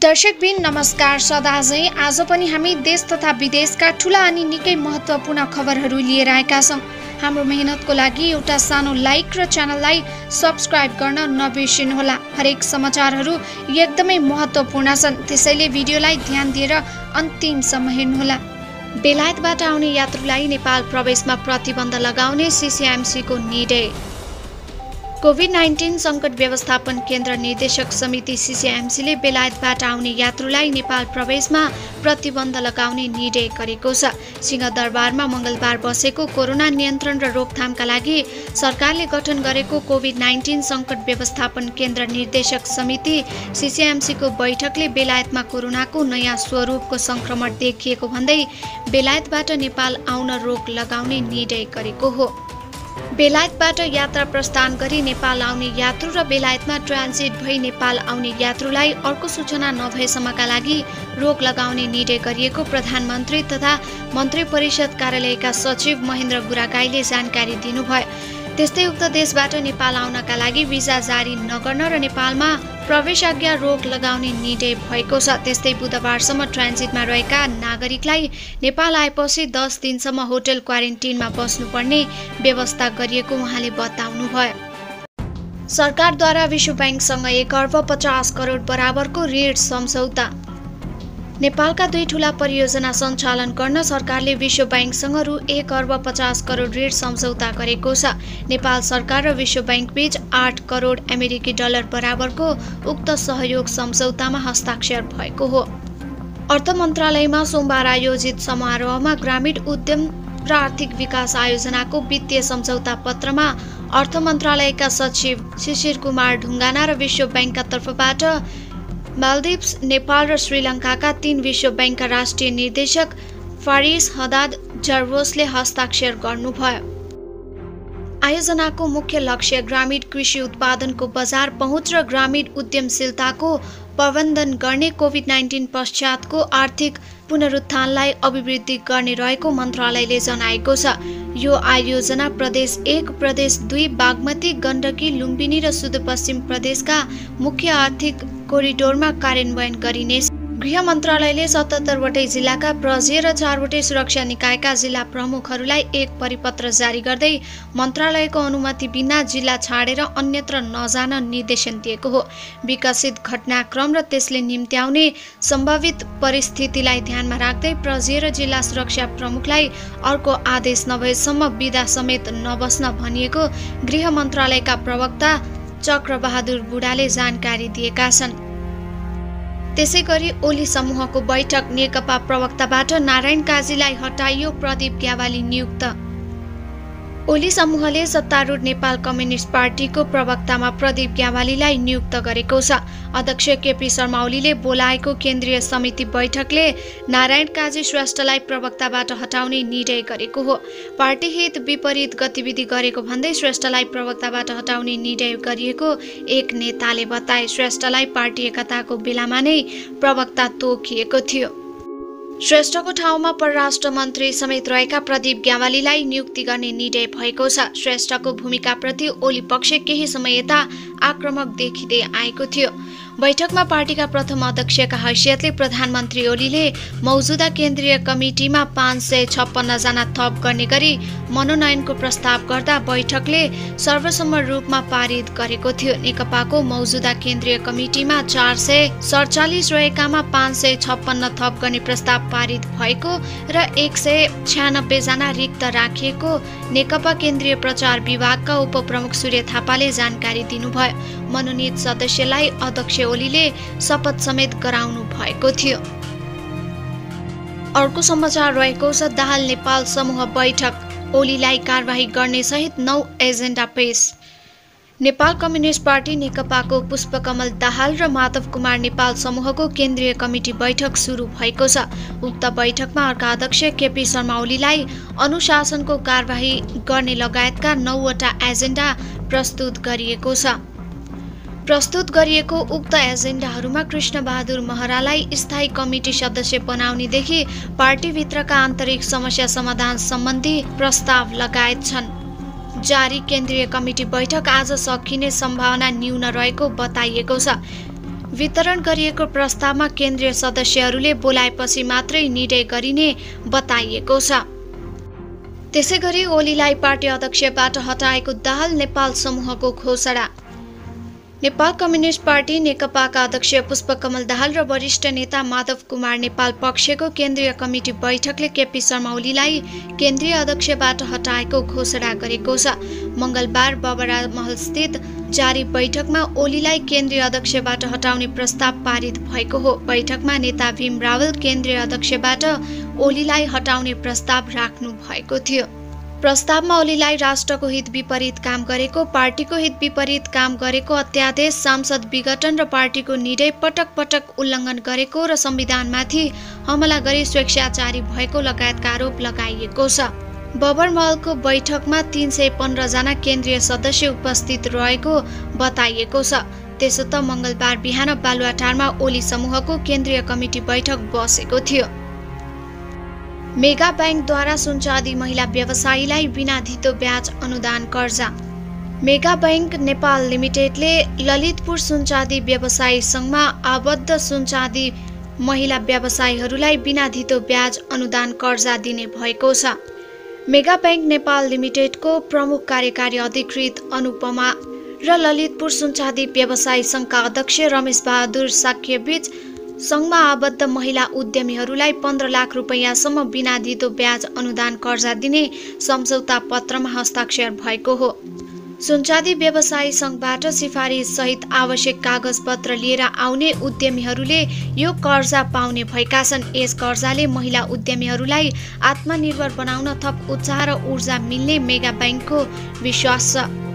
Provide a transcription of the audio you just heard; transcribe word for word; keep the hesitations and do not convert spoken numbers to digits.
दर्शकबिन नमस्कार। सदाझै आज पनि हामी देश तथा विदेशका ठूला अनि निकै महत्त्वपूर्ण खबरहरू लिएर आएका छौं। हाम्रो मेहनतको लागि एउटा सानो लाइक र च्यानललाई सब्स्क्राइब गर्न नबिर्सिनुहोला। हरेक समाचारहरू एकदमै महत्त्वपूर्ण छन्, त्यसैले भिडियोलाई ध्यान दिएर अन्तिमसम्म हेर्नुहोला। बेलायतबाट आउने यात्रुलाई नेपाल प्रवेशमा प्रतिबन्ध लगाउने सीसीएमसी को निर्णय। कोभिड नाइन्टीन संकट व्यवस्थापन केन्द्र निर्देशक समिति सीसीएमसीले बेलायतबाट आउने यात्रुलाई नेपाल प्रवेशमा प्रतिबन्ध लगाउने निर्णय गरेको छ। सिंहदरबारमा मंगलबार बसेको कोरोना नियन्त्रण र रोकथामका लागि सरकारले गठन गरेको कोभिड नाइन्टीन संकट व्यवस्थापन केन्द्र निर्देशक समिति सीसीएमसी को बैठकले बेलायतमा कोरोनाको नयाँ स्वरूपको संक्रमण देखिएको भन्दै बेलायतबाट नेपाल आउन रोक लगाउने निर्णय गरेको हो। बेलायतबाट यात्रा प्रस्थान गरी नेपाल आउने यात्रु र बेलायतमा ट्रान्जिट भई नेपाल आउने यात्रुलाई अर्को सूचना नभएसम्मका लागि रोक लगाउने निर्णय गरिएको प्रधानमन्त्री तथा मन्त्री परिषद कार्यालयका सचिव महेन्द्र गुरागाईले जानकारी दिनुभयो। त्यस्तै उक्त देशबाट नेपाल आउनका लागि भिजा जारी नगर्न र नेपालमा प्रवेशाज्ञा रोक लगाउने निर्णय भएको छ। त्यस्तै बुधबारसम्म ट्रान्जिटमा रहेका नागरिकलाई नेपाल आएपछि दस दिनसम्म होटल क्वारेन्टिनमा बस्नुपर्ने व्यवस्था गरिएको उहाँले बताउनुभयो। सरकारद्वारा विश्व बैंकसँग एक अर्ब पचास करोड बराबरको ऋण सम्झौता। नेपालका दुई ठूला परियोजना सञ्चालन गर्न सरकारले विश्व बैंकसँग रु एक अर्ब पचास करोड ऋण सम्झौता गरेको छ। नेपाल सरकार र विश्व बैंक बीच आठ करोड अमेरिकी डलर बराबरको उक्त सहयोग सम्झौतामा हस्ताक्षर भएको हो। अर्थ मन्त्रालयमा सोमबार आयोजित समारोहमा ग्रामीण उद्यम र आर्थिक विकास आयोजनाको वित्तीय सम्झौता पत्रमा अर्थ मन्त्रालयका सचिव शिशिर कुमार ढुङ्गाना र विश्व बैंकका तर्फबाट मालदिप्स, नेपाल र श्रीलङ्काका तीन विश्व बैंकका राष्ट्रिय निर्देशक फारिस हदाद जर्वोसले हस्ताक्षर गर्नुभयो। आयोजनाको मुख्य लक्ष्य ग्रामीण कृषि उत्पादनको बजार पहुँच र ग्रामीण उद्यमशीलताको प्रबन्धन गर्ने कोभिड नाइन्टीन पश्चातको आर्थिक पुनरुत्थानलाई अभिवृद्धि गर्ने रहेको मन्त्रालयले जनाएको छ। यो आयोजना प्रदेश एक, प्रदेश दुई, बागमती, गण्डकी, लुम्बिनी र सुदूरपश्चिम प्रदेशका मुख्य आर्थिक कोरिडोरमा कार्यान्वयन गरिने। गृह मन्त्रालयले सतहत्तरवटै जिल्लाका प्रहरी र चारवटै सुरक्षा निकायका जिल्ला प्रमुखहरूलाई एक परिपत्र जारी गर्दै मन्त्रालयको अनुमति बिना जिल्ला छाडेर अन्यत्र नजान निर्देशन दिएको हो। विकसित घटनाक्रम र त्यसले निम्त्याउने सम्भावित परिस्थितिलाई ध्यानमा राख्दै प्रहरी र जिल्ला सुरक्षा प्रमुखलाई अर्को आदेश नभएसम्म बिदा समेत नबस्न भनिएको गृह मन्त्रालयका प्रवक्ता चक्रबहादुर बुढाले जानकारी दिएका छन्। त्यसैगरी ओली समूहको बैठक। नेकपा प्रवक्ताबाट नारायण काजीलाई हटाइयो, प्रदीप ग्यावाली नियुक्त। ओली समूहले सत्तारूढ नेपाल कम्युनिस्ट पार्टीको प्रवक्तामा प्रदीप ग्यावालीलाई नियुक्त गरेको छ। अध्यक्ष केपी शर्मा ओलीले बोलाएको केन्द्रीय समिति बैठकले नारायण काजी श्रेष्ठलाई प्रवक्ताबाट हटाउने निर्णय गरेको हो। पार्टी हित विपरीत गतिविधि गरेको भन्दै श्रेष्ठलाई प्रवक्ताबाट हटाउने निर्णय गरिएको एक नेताले बताए। श्रेष्ठलाई पार्टी एकताको बेलामा नै प्रवक्ता तोकिएको थियो। श्रेष्ठको ठाउँमा परराष्ट्र मन्त्री समेत रहेका प्रदीप ग्यावालीलाई नियुक्ति गर्ने निर्णय भएको छ। श्रेष्ठको भूमिकाप्रति ओली पक्ष केही समय यता आक्रामक देखिँदै आएको थियो। बैठकमा पार्टीका प्रथम अध्यक्षका हैसियतले प्रधानमन्त्री ओलीले मौजुदा केन्द्रीय कमिटीमा पाँच सय छप्पन्न जना थप गर्ने गरी मनोनयनको प्रस्ताव गर्दा बैठकले सर्वसम्मत रूपमा पारित गरेको थियो। नेकपाको मौजुदा केन्द्रीय कमिटीमा चार सय सडचालिस रहेकामा पाँच सय छप्पन्न थप गर्ने प्रस्ताव पारित भएको र एक सय छ्यानब्बे जना रिक्त राखिएको नेकपा केन्द्रीय प्रचार विभागका उपप्रमुख सूर्य थापाले जानकारी दिनुभयो। मनोनित सदस्यलाई अध्यक्ष ओलीले शपथ समेत गराउनु भएको थियो। अर्को समाचार रहेको छ दाहाल नेपाल समूह बैठक। ओलीलाई कारबाही गर्ने सहित नौ एजेन्डा पेश। नेपाल कम्युनिस्ट पार्टी नेकपाको पुष्पकमल दाहाल र माधव कुमार नेपाल समूहको केन्द्रीय कमिटी बैठक सुरु भएको छ। उक्त बैठकमा अर्का अध्यक्ष केपी शर्मा ओलीलाई अनुशासनको कारबाही गर्ने लगायतका नौवटा एजेन्डा प्रस्तुत गरिएको छ। प्रस्तुत गरिएको उक्त एजेन्डाहरूमा कृष्णबहादुर महरालाई स्थायी कमिटी सदस्य बनाउनेदेखि पार्टीभित्रका आन्तरिक समस्या समाधान सम्बन्धी प्रस्ताव लगायत छन्। जारी केन्द्रीय कमिटी बैठक आज सकिने सम्भावना न्यून रहेको बताइएको छ। वितरण गरिएको प्रस्तावमा केन्द्रीय सदस्यहरूले बोलाएपछि मात्रै निर्णय गरिने बताइएको छ। त्यसैगरी ओलीलाई पार्टी अध्यक्षबाट हटाएको दाहाल नेपाल समूहको घोषणा। नेपाल कम्युनिस्ट पार्टी नेकपाका अध्यक्ष पुष्पकमल दाहाल र वरिष्ठ नेता माधव कुमार नेपाल पक्षको केन्द्रीय कमिटी बैठकले केपी शर्मा ओलीलाई केन्द्रीय अध्यक्षबाट हटाएको घोषणा गरेको छ। मंगलबार बबरा महलस्थित जारी बैठकमा ओलीलाई केन्द्रीय अध्यक्षबाट हटाउने प्रस्ताव पारित भएको हो। बैठकमा नेता भीम रावल केन्द्रीय अध्यक्षबाट ओलीलाई हटाउने प्रस्ताव राख्नु भएको थियो। प्रस्तावमा ओलीलाई राष्ट्रको हित विपरीत काम गरेको, पार्टीको हित विपरीत काम गरेको, अत्यादेश, सांसद विघटन र पार्टीको निर्णय पटक पटक उल्लङ्घन गरेको र संविधानमाथि हमला गरी स्वेच्छाचारी भएको लगायतका आरोप लगाइएको छ। बबरमहलको बैठकमा तीन सय पन्ध्र जना केन्द्रीय सदस्य उपस्थित रहेको बताइएको छ। त्यसो त मंगलबार बिहान बालुवाटारमा ओली समूहको केन्द्रीय कमिटी बैठक बसेको थियो। मेगा बैंकद्वारा सुनचाँदी महिला व्यवसायीलाई बिना धितो ब्याज अनुदान कर्जा। मेगा बैंक नेपाल लिमिटेडले ललितपुर सुनचाँदी व्यवसायी संघमा आबद्ध सुनचाँदी महिला व्यवसायीहरूलाई बिना धितो ब्याज अनुदान कर्जा दिने भएको छ। मेगा बैंक नेपाल लिमिटेडको प्रमुख कार्यकारी अधिकृत अनुपमा र ललितपुर सुनचाँदी व्यवसायी संघका अध्यक्ष रमेश बहादुर साक्यबीच संघमा आबद्ध महिला उद्यमीहरूलाई पन्ध्र लाख रुपैयाँसम्म बिना धितो ब्याज अनुदान कर्जा दिने सम्झौता पत्रमा हस्ताक्षर भएको हो। सुनचाँदी व्यवसायी संघबाट सिफारिस सहित आवश्यक कागजपत्र लिएर आउने उद्यमीहरूले यो कर्जा पाउने भएका छन्। यस कर्जाले महिला उद्यमीहरूलाई आत्मनिर्भर बनाउन थप उत्साह र ऊर्जा मिल्ने मेगा बैंकको विश्वास छ।